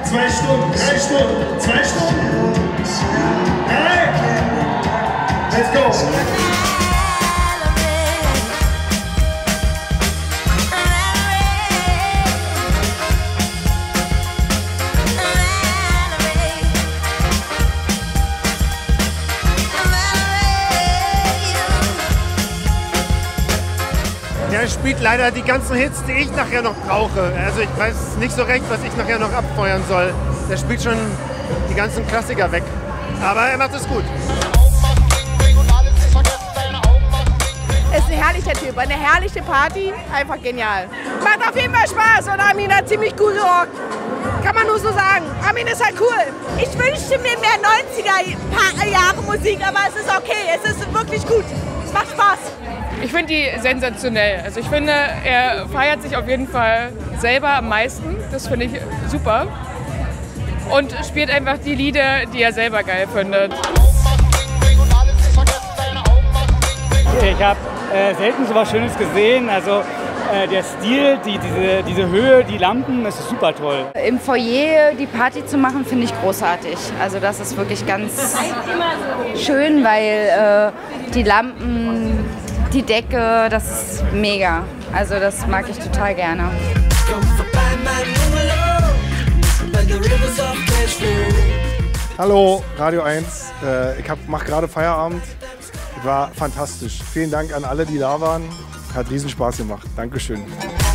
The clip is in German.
2 Stunden, 3 Stunden, 2 Stunden. Hey! Let's go! Ja, er spielt leider die ganzen Hits, die ich nachher noch brauche. Also ich weiß nicht so recht, was ich nachher noch abfeuern soll. Der spielt schon die ganzen Klassiker weg. Aber er macht es gut. Ist ein herrlicher Typ, eine herrliche Party, einfach genial. Macht auf jeden Fall Spaß und Armin hat ziemlich cool gerockt. Kann man nur so sagen. Armin ist halt cool. Ich wünschte mir mehr 90er-Jahre Musik, aber es ist okay, es ist wirklich gut. Es macht Spaß. Ich finde die sensationell. Also ich finde, er feiert sich auf jeden Fall selber am meisten. Das finde ich super. Und spielt einfach die Lieder, die er selber geil findet. Ich habe selten so was Schönes gesehen. Also der Stil, diese Höhe, die Lampen, das ist super toll. Im Foyer die Party zu machen, finde ich großartig. Also das ist wirklich ganz schön, weil die Lampen, die Decke, das ist mega. Also das mag ich total gerne. Hallo, Radio 1. Ich mache gerade Feierabend. War fantastisch. Vielen Dank an alle, die da waren. Hat riesen Spaß gemacht. Dankeschön.